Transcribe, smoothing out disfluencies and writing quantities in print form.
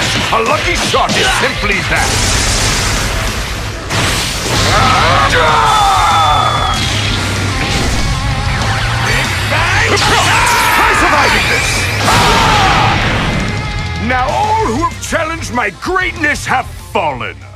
A lucky shot is simply that. Try surviving this! Now all who have challenged my greatness have fallen.